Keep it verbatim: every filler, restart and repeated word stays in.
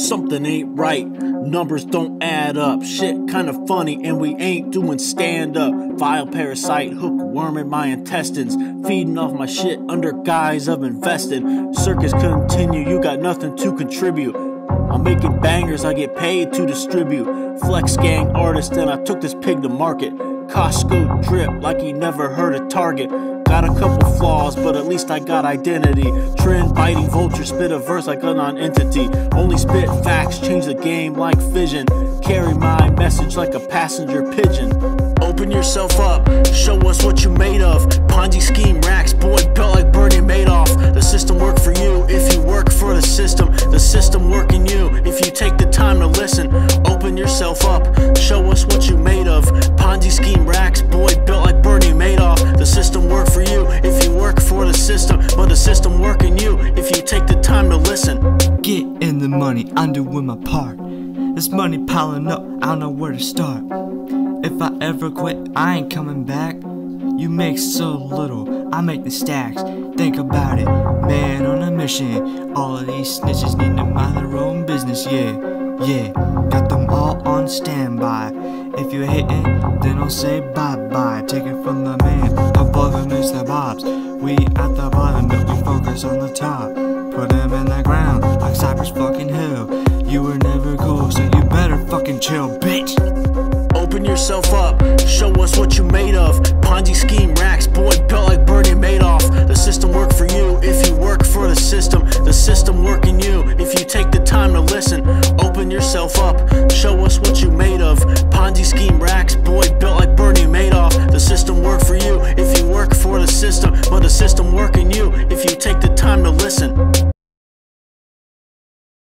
something ain't right. Numbers don't add up, shit kinda funny, and we ain't doing stand up. Vile parasite, hookworm in my intestines, feeding off my shit under guise of investing. Circus continue, you got nothing to contribute. I'm making bangers, I get paid to distribute. Flex gang artist, and I took this pig to market. Costco drip like he never heard of Target. Got a couple flaws, but at least I got identity. Trend biting vulture, spit a verse like a non-entity. Only spit facts, change the game like fission. Carry my message like a passenger pigeon. Open yourself up, show us what you made of. Ponzi scheme racks, boy built like Bernie Madoff. The system work for you if you work for the system. The system working you if you take the time to listen. Open yourself up, show us what you made of. Ponzi scheme racks, boy built like Bernie Madoff. The system work for you if you work for the system, but the system working you if you take the time to listen. Get in the money, I'm doing my part. This money piling up, I don't know where to start. If I ever quit, I ain't coming back. You make so little, I make the stacks. Think about it, man on a mission. All of these snitches need to mind their own business, yeah, yeah. Got them all on standby. If you're hitting, then I'll say bye-bye. Take it from the man, above him is the bobs. We at the bottom, but we focus on the top. Put him in the ground, like Cypress fucking Hill. You were never cool, so you better fucking chill, bitch. Open yourself up, show us what you made of. Ponzi scheme racks, boy built like Bernie Madoff. The system work for you if you work for the system. The system working you if you take the time to listen. Open yourself up, show us what you made of. Ponzi scheme racks, boy built like Bernie Madoff. The system work for you if you work for the system, but the system working you if you take the time to listen.